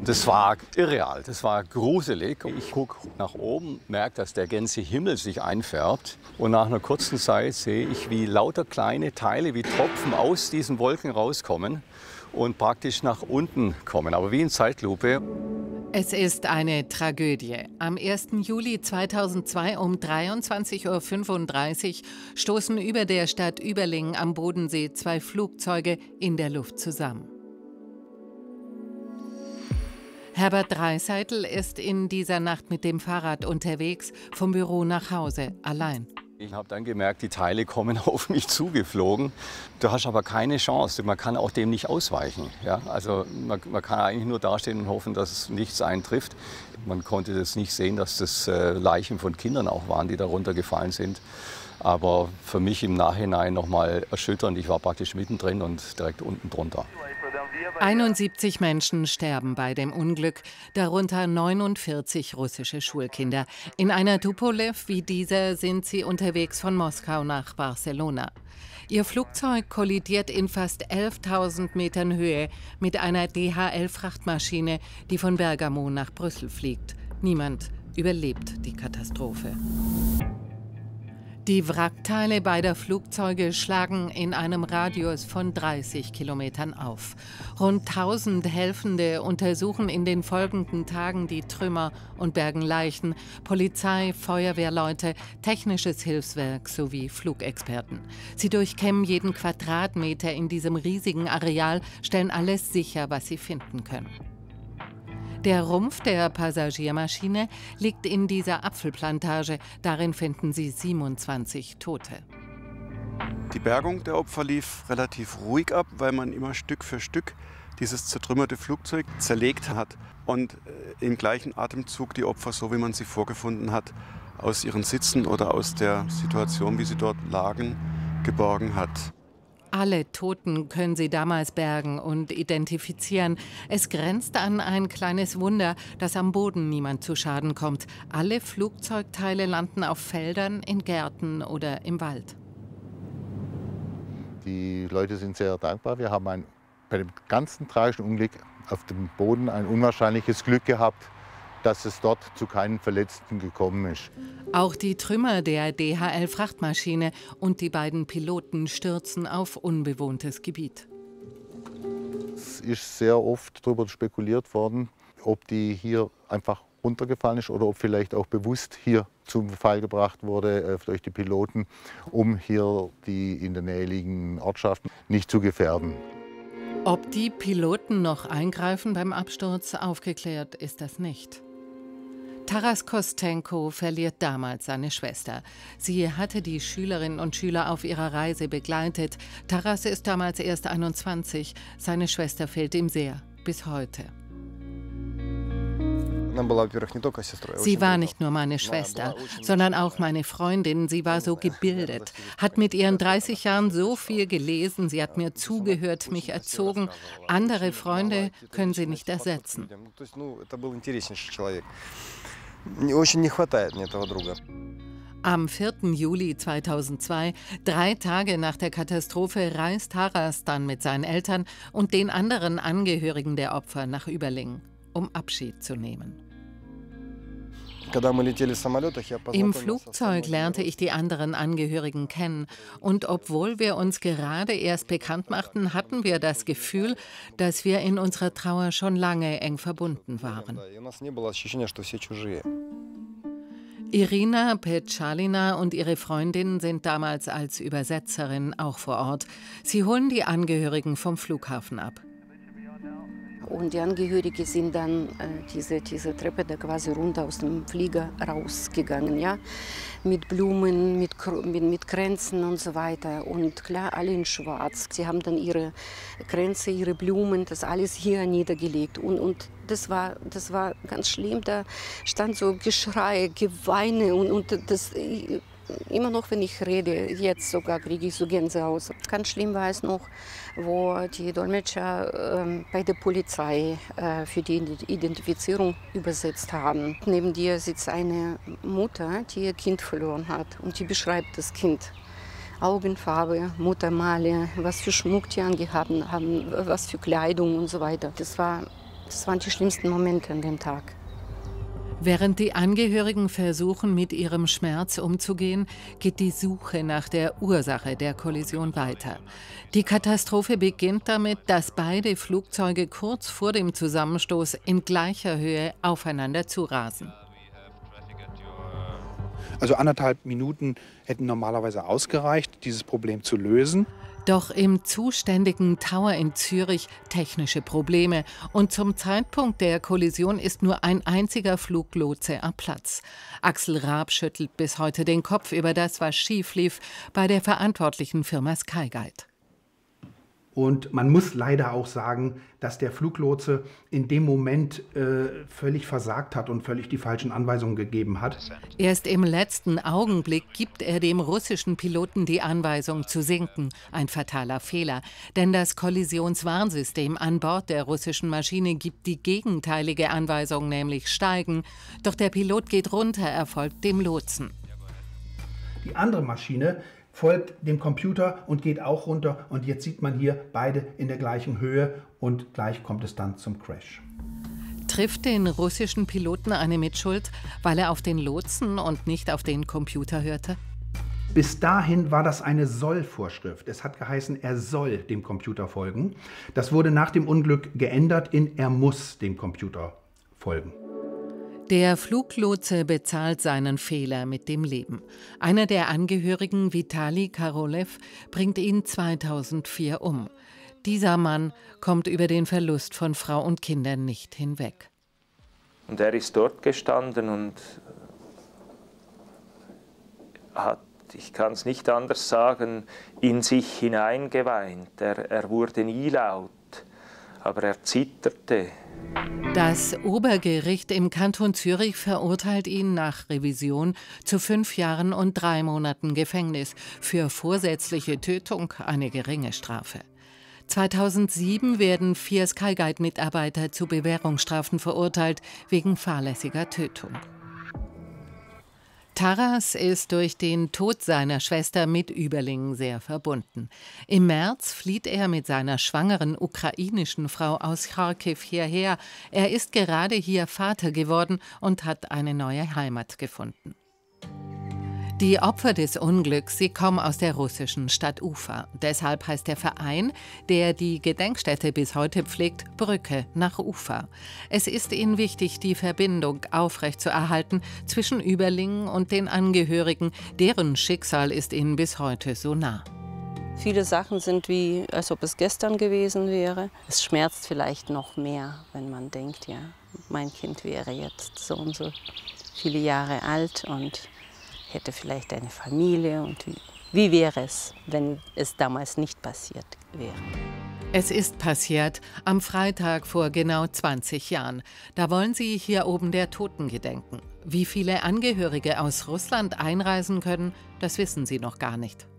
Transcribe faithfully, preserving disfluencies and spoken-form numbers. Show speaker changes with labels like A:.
A: Das war irreal, das war gruselig. Ich gucke nach oben, merke, dass der ganze Himmel sich einfärbt. Und nach einer kurzen Zeit sehe ich, wie lauter kleine Teile, wie Tropfen aus diesen Wolken rauskommen und praktisch nach unten kommen, aber wie in Zeitlupe.
B: Es ist eine Tragödie. Am ersten Juli zweitausendzwei um dreiundzwanzig Uhr fünfunddreißig stoßen über der Stadt Überlingen am Bodensee zwei Flugzeuge in der Luft zusammen. Herbert Dreißeitel ist in dieser Nacht mit dem Fahrrad unterwegs, vom Büro nach Hause, allein.
A: Ich habe dann gemerkt, die Teile kommen auf mich zugeflogen. Du hast aber keine Chance. Man kann auch dem nicht ausweichen. Ja? Also man, man kann eigentlich nur dastehen und hoffen, dass nichts eintrifft. Man konnte das nicht sehen, dass das äh, Leichen von Kindern auch waren, die darunter gefallen sind. Aber für mich im Nachhinein noch mal erschütternd. Ich war praktisch mittendrin und direkt unten drunter.
B: einundsiebzig Menschen sterben bei dem Unglück, darunter neunundvierzig russische Schulkinder. In einer Tupolew wie dieser sind sie unterwegs von Moskau nach Barcelona. Ihr Flugzeug kollidiert in fast elftausend Metern Höhe mit einer D H L-Frachtmaschine, die von Bergamo nach Brüssel fliegt. Niemand überlebt die Katastrophe. Die Wrackteile beider Flugzeuge schlagen in einem Radius von dreißig Kilometern auf. Rund tausend Helfende untersuchen in den folgenden Tagen die Trümmer und bergen Leichen. Polizei, Feuerwehrleute, technisches Hilfswerk sowie Flugexperten. Sie durchkämmen jeden Quadratmeter in diesem riesigen Areal, stellen alles sicher, was sie finden können. Der Rumpf der Passagiermaschine liegt in dieser Apfelplantage. Darin finden sie siebenundzwanzig Tote.
C: Die Bergung der Opfer lief relativ ruhig ab, weil man immer Stück für Stück dieses zertrümmerte Flugzeug zerlegt hat und im gleichen Atemzug die Opfer, so wie man sie vorgefunden hat, aus ihren Sitzen oder aus der Situation, wie sie dort lagen, geborgen hat.
B: Alle Toten können sie damals bergen und identifizieren. Es grenzt an ein kleines Wunder, dass am Boden niemand zu Schaden kommt. Alle Flugzeugteile landen auf Feldern, in Gärten oder im Wald.
D: Die Leute sind sehr dankbar. Wir haben ein, bei dem ganzen tragischen Unglück auf dem Boden ein unwahrscheinliches Glück gehabt, dass es dort zu keinen Verletzten gekommen ist.
B: Auch die Trümmer der D H L-Frachtmaschine und die beiden Piloten stürzen auf unbewohntes Gebiet.
D: Es ist sehr oft darüber spekuliert worden, ob die hier einfach runtergefallen ist oder ob vielleicht auch bewusst hier zum Fall gebracht wurde äh, durch die Piloten, um hier die in der Nähe liegenden Ortschaften nicht zu gefährden.
B: Ob die Piloten noch eingreifen beim Absturz, aufgeklärt ist das nicht. Taras Kostenko verliert damals seine Schwester. Sie hatte die Schülerinnen und Schüler auf ihrer Reise begleitet. Taras ist damals erst einundzwanzig. Seine Schwester fehlt ihm sehr, bis heute. Sie war nicht nur meine Schwester, sondern auch meine Freundin. Sie war so gebildet, hat mit ihren dreißig Jahren so viel gelesen. Sie hat mir zugehört, mich erzogen. Andere Freunde können sie nicht ersetzen. Am vierten Juli zweitausendzwei, drei Tage nach der Katastrophe, reist Taras dann mit seinen Eltern und den anderen Angehörigen der Opfer nach Überlingen, um Abschied zu nehmen. Im Flugzeug lernte ich die anderen Angehörigen kennen. Und obwohl wir uns gerade erst bekannt machten, hatten wir das Gefühl, dass wir in unserer Trauer schon lange eng verbunden waren. Irina Petschalina und ihre Freundin sind damals als Übersetzerin auch vor Ort. Sie holen die Angehörigen vom Flughafen ab.
E: Und die Angehörigen sind dann äh, diese, diese Treppe da quasi runter aus dem Flieger rausgegangen, ja? Mit Blumen, mit, mit, mit Kränzen und so weiter. Und klar, alle in schwarz. Sie haben dann ihre Kränze, ihre Blumen, das alles hier niedergelegt. Und, und das, war, das war ganz schlimm. Da stand so Geschrei, Geweine und, und das... Immer noch, wenn ich rede, jetzt sogar kriege ich so Gänsehaut. Ganz schlimm war es noch, wo die Dolmetscher äh, bei der Polizei äh, für die Identifizierung übersetzt haben. Neben dir sitzt eine Mutter, die ihr Kind verloren hat. Und die beschreibt das Kind. Augenfarbe, Muttermale, was für Schmuck die angehabt haben, was für Kleidung und so weiter. Das war Das waren die schlimmsten Momente an dem Tag.
B: Während die Angehörigen versuchen, mit ihrem Schmerz umzugehen, geht die Suche nach der Ursache der Kollision weiter. Die Katastrophe beginnt damit, dass beide Flugzeuge kurz vor dem Zusammenstoß in gleicher Höhe aufeinander zurasen.
F: Also anderthalb Minuten hätten normalerweise ausgereicht, dieses Problem zu lösen.
B: Doch im zuständigen Tower in Zürich technische Probleme und zum Zeitpunkt der Kollision ist nur ein einziger Fluglotse am Platz. Axel Raab schüttelt bis heute den Kopf über das, was schief lief bei der verantwortlichen Firma Skyguide.
F: Und man muss leider auch sagen, dass der Fluglotse in dem Moment äh, völlig versagt hat und völlig die falschen Anweisungen gegeben hat.
B: Erst im letzten Augenblick gibt er dem russischen Piloten die Anweisung zu sinken. Ein fataler Fehler, denn das Kollisionswarnsystem an Bord der russischen Maschine gibt die gegenteilige Anweisung, nämlich steigen. Doch der Pilot geht runter, er folgt dem Lotsen.
F: Die andere Maschine folgt dem Computer und geht auch runter. Und jetzt sieht man hier beide in der gleichen Höhe und gleich kommt es dann zum Crash.
B: Trifft den russischen Piloten eine Mitschuld, weil er auf den Lotsen und nicht auf den Computer hörte?
F: Bis dahin war das eine Soll-Vorschrift. Es hat geheißen, er soll dem Computer folgen. Das wurde nach dem Unglück geändert in er muss dem Computer folgen.
B: Der Fluglotse bezahlt seinen Fehler mit dem Leben. Einer der Angehörigen, Vitali Karolev, bringt ihn zweitausendvier um. Dieser Mann kommt über den Verlust von Frau und Kindern nicht hinweg.
G: Und er ist dort gestanden und hat, ich kann es nicht anders sagen, in sich hineingeweint. Er, er wurde nie laut, aber er zitterte.
B: Das Obergericht im Kanton Zürich verurteilt ihn nach Revision zu fünf Jahren und drei Monaten Gefängnis. Für vorsätzliche Tötung eine geringe Strafe. zweitausendsieben werden vier Skyguide-Mitarbeiter zu Bewährungsstrafen verurteilt wegen fahrlässiger Tötung. Taras ist durch den Tod seiner Schwester mit Überlingen sehr verbunden. Im März flieht er mit seiner schwangeren ukrainischen Frau aus Charkiw hierher. Er ist gerade hier Vater geworden und hat eine neue Heimat gefunden. Die Opfer des Unglücks, sie kommen aus der russischen Stadt Ufa. Deshalb heißt der Verein, der die Gedenkstätte bis heute pflegt, Brücke nach Ufa. Es ist ihnen wichtig, die Verbindung aufrechtzuerhalten zwischen Überlingen und den Angehörigen. Deren Schicksal ist ihnen bis heute so nah.
H: Viele Sachen sind wie, als ob es gestern gewesen wäre. Es schmerzt vielleicht noch mehr, wenn man denkt, ja, mein Kind wäre jetzt so und so viele Jahre alt und hätte vielleicht eine Familie. Und wie, wie wäre es, wenn es damals nicht passiert wäre?
B: Es ist passiert am Freitag vor genau zwanzig Jahren. Da wollen sie hier oben der Toten gedenken. Wie viele Angehörige aus Russland einreisen können, das wissen sie noch gar nicht.